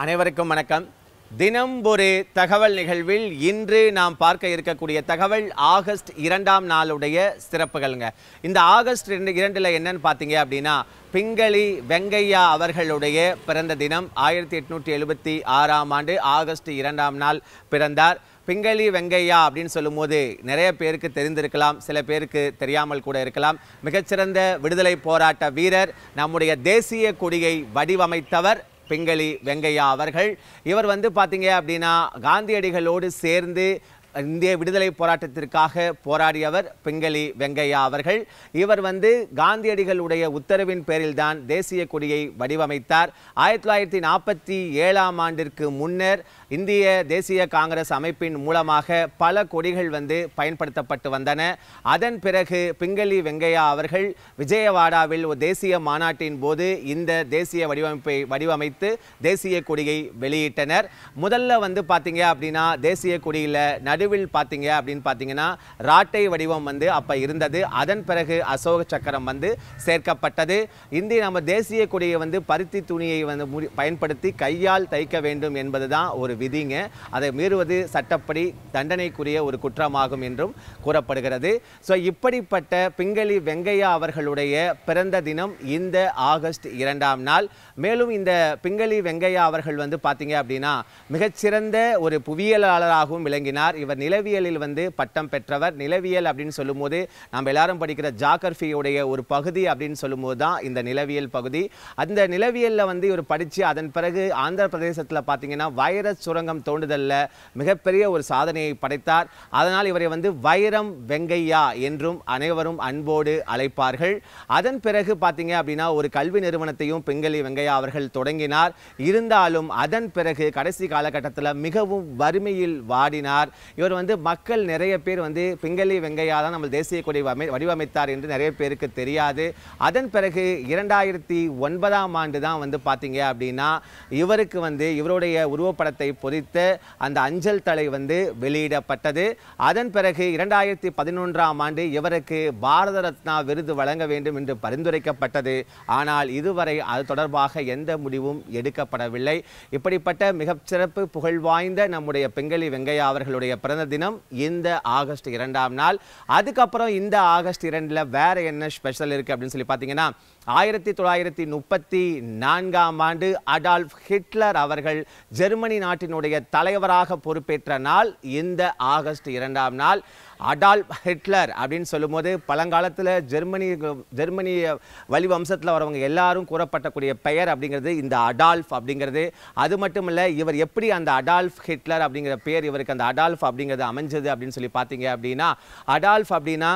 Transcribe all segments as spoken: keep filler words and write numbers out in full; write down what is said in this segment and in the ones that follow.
அனைவருக்கும் வணக்கம். தினம் ஒரு தகவல் நிகழ்வில் இன்று நாம் பார்க்க இருக்கக்கூடிய தகவல் ஆகஸ்ட் இரண்டாம் நாளுடைய சிறப்புகள்ங்க. இந்த ஆகஸ்ட் இரண்டுல என்னன்னு பார்த்தீங்க அப்படின்னா, பிங்களி வெங்கையா அவர்களுடைய பிறந்த தினம். ஆயிரத்தி எட்நூற்றி எழுபத்தி ஆறாம் ஆண்டு ஆகஸ்ட் இரண்டாம் நாள் பிறந்தார். பிங்களி வெங்கையா அப்படின்னு சொல்லும்போது நிறைய பேருக்கு தெரிந்திருக்கலாம், சில பேருக்கு தெரியாமல் கூட இருக்கலாம். மிகச்சிறந்த விடுதலை போராட்ட வீரர், நம்முடைய தேசிய கொடியை வடிவமைத்தவர் பிங்களி வெங்கையா அவர்கள். இவர் வந்து பார்த்தீங்க அப்படின்னா காந்தியடிகளோடு சேர்ந்து இந்திய விடுதலை போராட்டத்திற்காக போராடியவர் பிங்களி வெங்கையா அவர்கள். இவர் வந்து காந்தியடிகளுடைய உத்தரவின் பேரில் தான் தேசிய கொடியை வடிவமைத்தார். ஆயிரத்தி தொள்ளாயிரத்தி நாற்பத்தி ஏழாம் ஆண்டிற்கு முன்னர் இந்திய தேசிய காங்கிரஸ் அமைப்பின் மூலமாக பல கொடிகள் வந்து பயன்படுத்தப்பட்டு வந்தன. அதன் பிறகு பிங்களி வெங்கையா அவர்கள் விஜயவாடாவில் ஒரு தேசிய மாநாட்டின் போது இந்த தேசிய வடிவமைப்பை வடிவமைத்து தேசிய கொடியை வெளியிட்டனர். முதல்ல வந்து பார்த்தீங்க அப்படின்னா தேசிய கொடியில் நடு நடுவில் பார்த்தீங்க அப்படின்னு பார்த்தீங்கன்னா ராட்டை வடிவம் வந்து அப்ப இருந்தது. அதன் பிறகு அசோக சக்கரம் வந்து சேர்க்கப்பட்டது. இந்திய நம்ம தேசிய கொடியை வந்து பருத்தி துணியை வந்து பயன்படுத்தி கையால் தைக்க வேண்டும் என்பதுதான் ஒரு விதிங்க. அதை மீறுவது சட்டப்படி தண்டனைக்குரிய ஒரு குற்றமாகும் என்றும் கூறப்படுகிறது. ஸோ இப்படிப்பட்ட பிங்களி வெங்கையா அவர்களுடைய பிறந்த தினம் இந்த ஆகஸ்ட் இரண்டாம் நாள். மேலும் இந்த பிங்களி வெங்கையா அவர்கள் வந்து பார்த்தீங்க அப்படின்னா மிகச்சிறந்த ஒரு புவியியலாளராகவும் விளங்கினார். இவர் நிலவியலில் வந்து பட்டம் பெற்றவர். நிலவியல் அப்படின்னு சொல்லும்போது நாம் எல்லாரும் படிக்கிற ஜாகிரபியுடைய ஒரு பகுதி அப்படின்னு சொல்லும்போது தான் இந்த நிலவியல் பகுதி. அந்த நிலவியலில் வந்து இவர் படித்து அதன் பிறகு ஆந்திர பிரதேசத்தில் பார்த்தீங்கன்னா வைரஸ் சுரங்கம் தோண்டுதலில் மிகப்பெரிய ஒரு சாதனையை படைத்தார். அதனால் இவரை வந்து வைரம் வெங்கையா என்றும் அனைவரும் அன்போடு அழைப்பார்கள். அதன் பிறகு பார்த்தீங்க அப்படின்னா ஒரு கல்வி நிறுவனத்தையும் பிங்களி வெங்கையா அவர்கள் தொடங்கினார். இருந்தாலும் அதன் பிறகு கடைசி காலகட்டத்தில் மிகவும் வறுமையில் வாடினார். இவர் வந்து மக்கள் நிறைய பேர் வந்து பிங்களி வெங்கையா தான் நம்ம தேசிய கொடி வடிவமைத்தார் என்று நிறைய பேருக்கு தெரியாது. அதன் பிறகு இரண்டாயிரத்தி ஒன்பதாம் ஆண்டு தான் வந்து பார்த்தீங்க அப்படின்னா இவருக்கு வந்து இவருடைய உருவப்படத்தை பொறித்த அந்த அஞ்சல் தலை வந்து வெளியிடப்பட்டது. அதன் பிறகு இரண்டாயிரத்தி பதினொன்றாம் ஆண்டு இவருக்கு பாரத ரத்னா விருது வழங்க வேண்டும் என்று பரிந்துரைக்கப்பட்டது. ஆனால் இதுவரை அது தொடர்பாக எந்த முடிவும் எடுக்கப்படவில்லை. இப்படிப்பட்ட மிகச்சிறப்பு புகழ் வாய்ந்த நம்முடைய பிங்களி வெங்கையா அவர்களுடைய பிறந்த தினம் இந்த ஆகஸ்ட் இரண்டாம் நாள். அதுக்கப்புறம் இந்த ஆகஸ்ட் இரண்டுல வேற என்ன ஸ்பெஷல் இருக்கு அப்படின்னு சொல்லி பார்த்தீங்கன்னா, ஆயிரத்தி தொள்ளாயிரத்தி முப்பத்தி நான்காம் ஆண்டு அடால்ஃப் ஹிட்லர் அவர்கள் ஜெர்மனி நாட்டினுடைய தலைவராக பொறுப்பேற்ற நாள் இந்த ஆகஸ்ட் இரண்டாம் நாள். அடால்ஃப் ஹிட்லர் அப்படின்னு சொல்லும்போது பழங்காலத்தில் ஜெர்மனி ஜெர்மனி வழி வம்சத்தில் வரவங்க எல்லாரும் கூறப்பட்டக்கூடிய பெயர் அப்படிங்கிறது இந்த அடால்ஃப் அப்படிங்கிறது. அது மட்டும் இல்லை, இவர் எப்படி அந்த அடால்ஃப் ஹிட்லர் அப்படிங்கிற பெயர் இவருக்கு அந்த அடால்ஃப் அப்படிங்கிறது அமைஞ்சது அப்படின்னு சொல்லி பார்த்தீங்க அப்படின்னா, அடால்ஃப் அப்படின்னா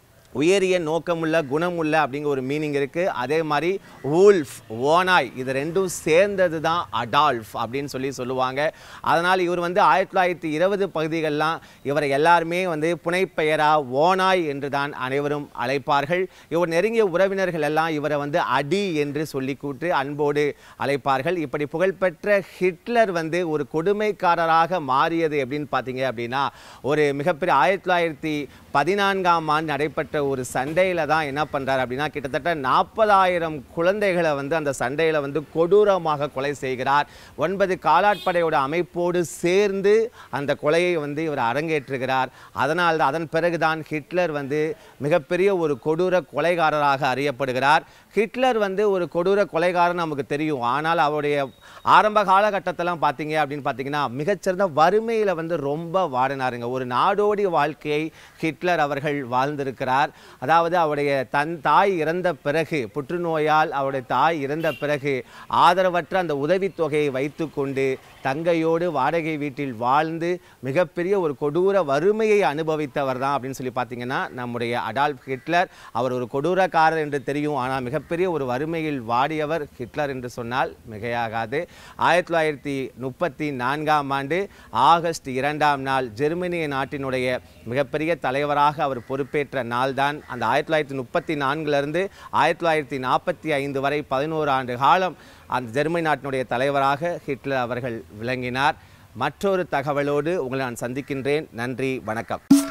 உயரிய நோக்கமுள்ள குணமுள்ள அப்படிங்கிற ஒரு மீனிங் இருக்குது. அதே மாதிரி வூல்ஃப் ஓனாய் இது ரெண்டும் சேர்ந்தது தான் அடால்ஃப் அப்படின்னு சொல்லி சொல்லுவாங்க. அதனால் இவர் வந்து ஆயிரத்தி தொள்ளாயிரத்தி இருபது பகுதிகளெலாம் இவரை எல்லாருமே வந்து புனைப்பெயராக ஓனாய் என்று தான் அனைவரும் அழைப்பார்கள். இவர் நெருங்கிய உறவினர்கள் எல்லாம் இவரை வந்து அடி என்று சொல்லி கூட்டு அன்போடு அழைப்பார்கள். இப்படி புகழ்பெற்ற ஹிட்லர் வந்து ஒரு கொடுமைக்காரராக மாறியது எப்படின்னு பார்த்தீங்க அப்படின்னா, ஒரு மிகப்பெரிய ஆயிரத்தி தொள்ளாயிரத்தி பதினான்காம் ஆண்டு நடைபெற்ற ஒரு சண்டையில் தான் என்ன பண்ணுறாரு அப்படின்னா, கிட்டத்தட்ட நாற்பதாயிரம் குழந்தைகளை வந்து அந்த சண்டையில் வந்து கொடூரமாக கொலை செய்கிறார். ஒன்பது காலாட்படையோட அமைப்போடு சேர்ந்து அந்த கொலையை வந்து இவர் அரங்கேற்றுகிறார். அதனால் தான் அதன் பிறகுதான் ஹிட்லர் வந்து மிகப்பெரிய ஒரு கொடூர கொலைகாரராக அறியப்படுகிறார். ஹிட்லர் வந்து ஒரு கொடூர கொலைகாரன் நமக்கு தெரியும். ஆனால் அவருடைய ஆரம்ப காலகட்டத்தெல்லாம் பார்த்தீங்க அப்படின்னு பார்த்தீங்கன்னா மிகச்சிறந்த வறுமையில் வந்து ரொம்ப வாடினாருங்க. ஒரு நாடோடி வாழ்க்கையை ஹிட்லர் அவர்கள் வாழ்ந்திருக்கிறார். அதாவது அவருடைய தன் தாய் இறந்த பிறகு, புற்றுநோயால் அவருடைய தாய் இறந்த பிறகு ஆதரவற்ற அந்த உதவித்தொகையை வைத்து கொண்டு தங்கையோடு வாடகை வீட்டில் வாழ்ந்து மிகப்பெரிய ஒரு கொடூர வறுமையை அனுபவித்தவர் தான் அப்படின்னு சொல்லி பார்த்தீங்கன்னா நம்முடைய அடால்ஃப் ஹிட்லர். அவர் ஒரு கொடூரக்காரர் என்று தெரியும், ஆனால் மிகப்பெரிய ஒரு வறுமையில் வாடியவர் ஹிட்லர் என்று சொன்னால் மிகையாகாது. ஆயிரத்தி தொள்ளாயிரத்தி முப்பத்தி நான்காம் ஆண்டு ஆகஸ்ட் இரண்டாம் நாள் ஜெர்மனிய நாட்டினுடைய மிகப்பெரிய தலைவராக அவர் பொறுப்பேற்ற நாள் தான் அந்த ஆயிரத்தி தொள்ளாயிரத்தி முப்பத்தி நான்கிலிருந்து ஆயிரத்தி தொள்ளாயிரத்தி நாற்பத்தி ஐந்து வரை பதினோரு ஆண்டு காலம் அந்த ஜெர்மனி நாட்டினுடைய தலைவராக ஹிட்லர் அவர்கள் விளங்கினார். மற்றொரு தகவலோடு உங்களை நான் சந்திக்கின்றேன். நன்றி, வணக்கம்.